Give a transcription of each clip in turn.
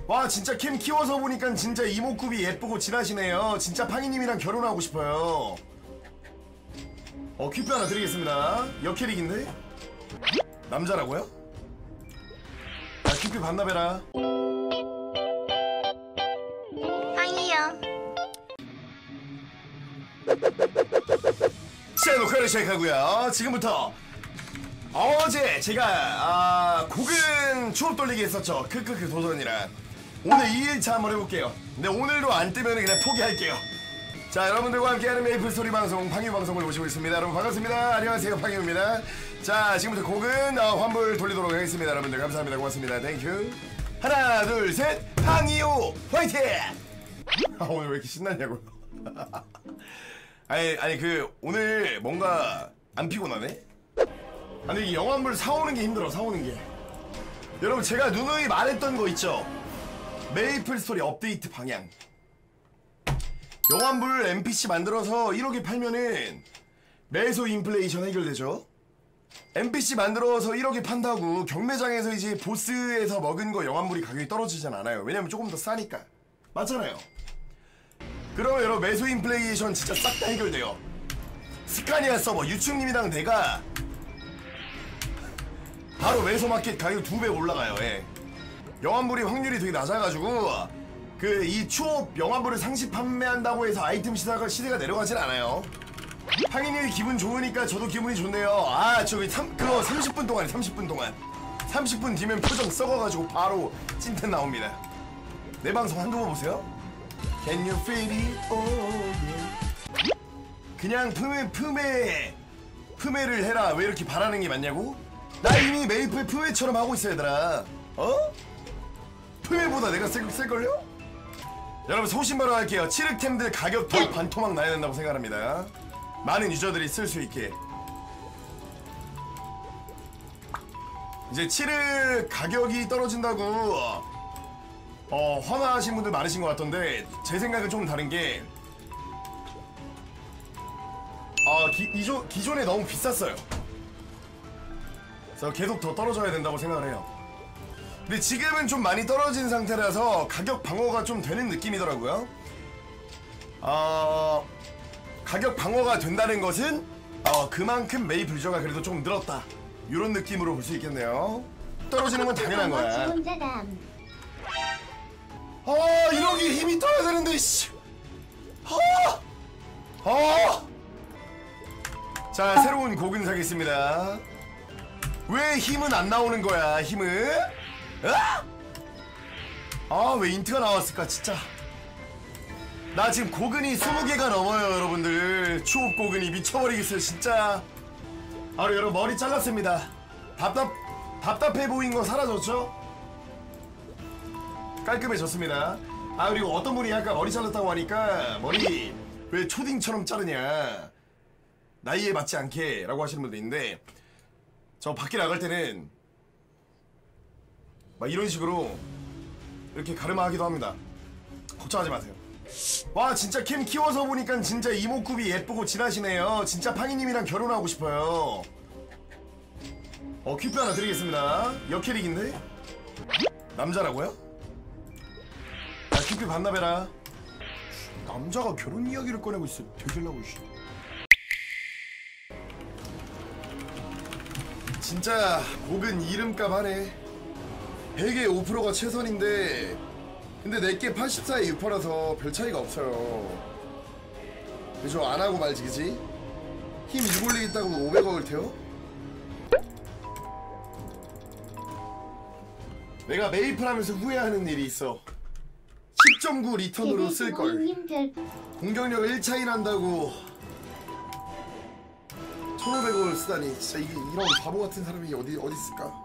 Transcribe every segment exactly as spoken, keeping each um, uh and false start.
와 진짜 캠 키워서 보니까 진짜 이목구비 예쁘고 진하시네요. 진짜 팡이님이랑 결혼하고 싶어요. 어 퀴프 하나 드리겠습니다. 역캐릭인데? 남자라고요? 아 퀴프 반납해라. 팡이요. 자 녹화를 시작하고요. 지금부터 어제 제가 아, 고근 추업 돌리기 했었죠. 크크크 도전이랑 오늘 이 일차 한번 해볼게요. 근데 오늘도 안 뜨면 그냥 포기할게요. 자 여러분들과 함께하는 메이플스토리 방송 팡유 방송을 모시고 있습니다. 여러분 반갑습니다. 안녕하세요 팡유입니다. 자 지금부터 고근 어, 환불 돌리도록 하겠습니다. 여러분들 감사합니다. 고맙습니다. 땡큐. 하나 둘 셋 팡이요 화이팅. 아 오늘 왜 이렇게 신나냐고요. 아니 아니 그 오늘 뭔가 안 피곤하네? 아니 이 영화물 사오는 게 힘들어. 사오는 게 여러분 제가 누누이 말했던 거 있죠. 메이플 스토리 업데이트 방향. 영화물 엠피씨 만들어서 일억에 팔면은 매소 인플레이션 해결되죠. 엠피씨 만들어서 일억에 판다고 경매장에서 이제 보스에서 먹은 거 영화물이 가격이 떨어지진 않아요. 왜냐면 조금 더 싸니까. 맞잖아요. 그러면 여러분 매소 인플레이션 진짜 싹 다 해결돼요. 스카니아 서버 유충님이랑 내가 바로 매소마켓 가격 두 배 올라가요. 예. 영환불이 확률이 되게 낮아가지고 그 이 추업 영환불을 상시 판매한다고 해서 아이템 시세가 시세가 내려가진 않아요. 팡이님이 기분 좋으니까 저도 기분이 좋네요. 아 저기 삼, 그거 삼십 분 동안 삼십 분 동안 삼십 분 뒤면 표정 썩어가지고 바로 찐텐 나옵니다. 내 방송 한두 번 보세요. Can you feel it? Oh, yeah. 그냥 품에 품에 품에를 해라. 왜 이렇게 바라는 게 맞냐고? 나 이미 메이플 품에처럼 하고 있어 얘들아. 어? 품에보다 내가 쓸, 쓸걸요? 여러분 소신발언 할게요. 칠흑템들 가격 더 반토막 나야 된다고 생각합니다. 많은 유저들이 쓸 수 있게. 이제 칠흑 가격이 떨어진다고 어 화나신 분들 많으신 것 같던데 제 생각은 좀 다른 게 어, 기, 이조, 기존에 너무 비쌌어요. 그래서 계속 더 떨어져야 된다고 생각을 해요. 근데 지금은 좀 많이 떨어진 상태라서 가격 방어가 좀 되는 느낌이더라고요. 어, 가격 방어가 된다는 것은 어, 그만큼 메이플 유저가 그래도 좀 늘었다. 이런 느낌으로 볼 수 있겠네요. 떨어지는 건 당연한 거야. 아 이러기 힘이 떠야 되는데 씨. 아! 아! 자 새로운 고근 사겠습니다. 왜 힘은 안 나오는 거야 힘은? 아 왜 인트가 나왔을까 진짜. 나 지금 고근이 스무 개가 넘어요 여러분들. 추업 고근이 미쳐버리겠어요 진짜. 아 여러분 머리 잘랐습니다. 답답 답답해 보인 거 사라졌죠? 깔끔해졌습니다. 아 그리고 어떤 분이 아까 머리 잘랐다고 하니까 머리 왜 초딩처럼 자르냐 나이에 맞지 않게 라고 하시는 분도 있는데 저 밖에 나갈 때는 막 이런 식으로 이렇게 가르마하기도 합니다. 걱정하지 마세요. 와 진짜 캠 키워서 보니까 진짜 이목구비 예쁘고 진하시네요. 진짜 팡이님이랑 결혼하고 싶어요. 어 퀴프 하나 드리겠습니다. 역캐릭인데? 남자라고요? 아 퀴프 반납해라. 남자가 결혼 이야기를 꺼내고 있어. 되길라고 씨. 진짜 고근 이름값 하네. 백에 오 퍼센트가 최선인데 근데 내게 팔십사에 육 퍼센트라서 별 차이가 없어요. 그죠? 안하고 말지 그지? 힘 육 올리겠다고 오백억을 태워? 내가 메이플 하면서 후회하는 일이 있어. 십 점 구 리턴으로 쓸걸. 공격력을 일 차이 난다고 천오백억을 쓰다니 진짜 이게 이런 바보 같은 사람이 어디 어디 있을까?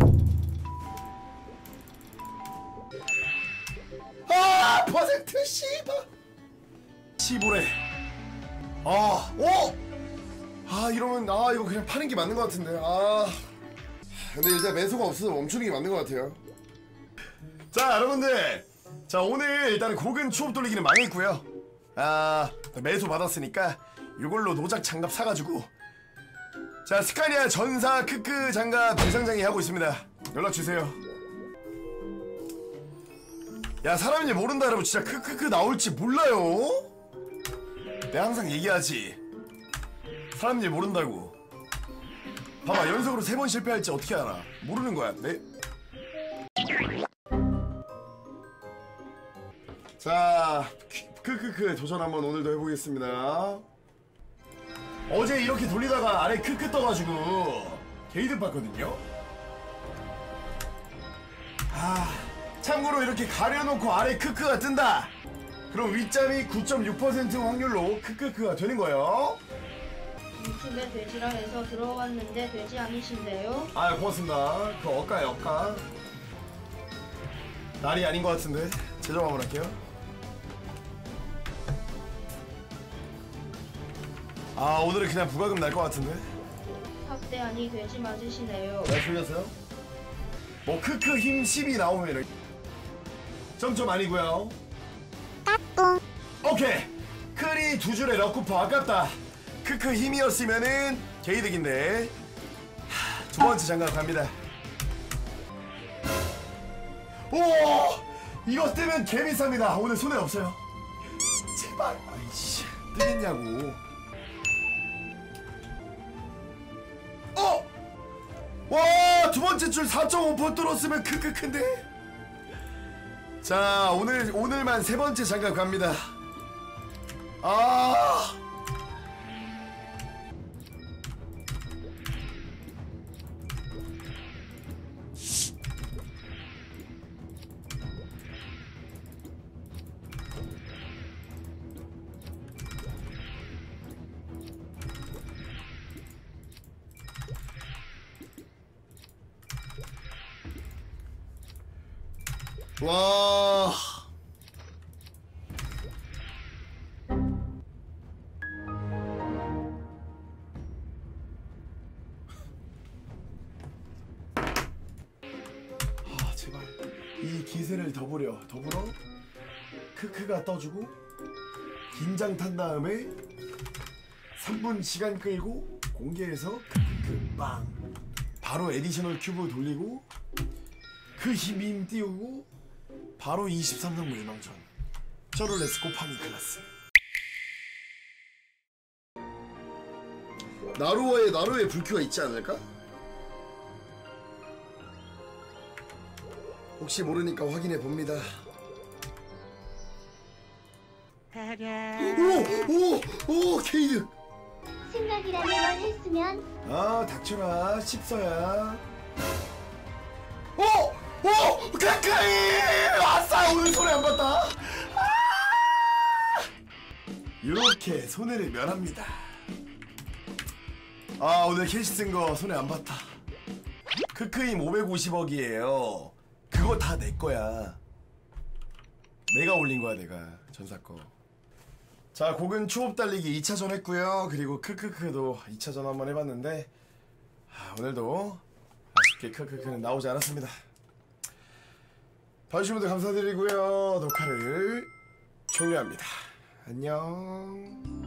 아 퍼센트 씨발 십오래. 아 오! 아 이러면 아 이거 그냥 파는 게 맞는 것 같은데. 아 근데 일단 매수가 없어서 멈추는 게 맞는 것 같아요. 자 여러분들 자 오늘 일단은 고근 추업 돌리기는 망했고요. 아 매수 받았으니까 이걸로 노작 장갑 사가지고 자 스카니아 전사 크크 장갑 대상장이 하고 있습니다. 연락주세요. 야 사람이 모른다 여러분. 진짜 크크크 나올지 몰라요. 내가 항상 얘기하지. 사람 일 모른다고. 봐봐 연속으로 세 번 실패할지 어떻게 알아. 모르는 거야. 네? 자 크크크 도전 한번 오늘도 해보겠습니다. 어제 이렇게 돌리다가 아래 크크 떠가지고 게이드 봤거든요. 아 참고로 이렇게 가려놓고 아래 크크가 뜬다. 그럼 윗점이 구 점 육 퍼센트 확률로 크크크가 되는 거예요. 유튜브에 돼지라 해서 들어왔는데 돼지 아니신데요? 아 고맙습니다. 그거 억가요 억가. 날이 아닌 것 같은데 제점 한번 할게요. 아 오늘은 그냥 부가금 날 것 같은데. 학대 아니 돼지 맞으시네요. 잘 틀렸어요? 뭐 크크 힘 십이 나오면 점점 아니고요. 오케이 크리 두 줄에 럭쿠퍼 아깝다. 크크 힘이었으면은 개이득인데. 하, 두 번째 장갑 갑니다. 오 이거 뜨면 개비쌉니다. 오늘 손해 없어요. 제발 아이씨 뜨겠냐고. 어! 와, 두 번째 줄 사 점 오 퍼센트 뚫었으면 크크크인데. 자, 오늘 오늘만 세 번째 장갑 갑니다. 아! 와. 아, 제발. 이 기세를 더불여. 더불어 크크가 떠주고 긴장 탄 다음에 삼 분 시간 끌고 공개해서 크크크 빵. 바로 에디셔널 큐브 돌리고 그 힘임 띄우고 바로 이십삼 성무 일망전 저를 렛츠고 파니 클라스. 나루어에 나루에 불큐가 있지 않을까? 혹시 모르니까 확인해 봅니다. 오오오 케이드. 생각이라는 걸 했으면 아 닥쳐라 십서야. 오! 오! 가까이! 아싸! 오늘 손해 안 봤다! 아! 이렇게 손해를 면합니다. 아 오늘 캐시 쓴 거 손해 안 봤다. 크크임 오백오십억이에요 그거 다 내 거야. 내가 올린 거야 내가 전사 거. 자 곡은 추업 달리기 이 차전 했고요. 그리고 크크크도 이 차전 한번 해봤는데 아, 오늘도 아쉽게 크크크는 나오지 않았습니다. 봐주신 분들 감사드리고요. 녹화를 종료합니다. 안녕.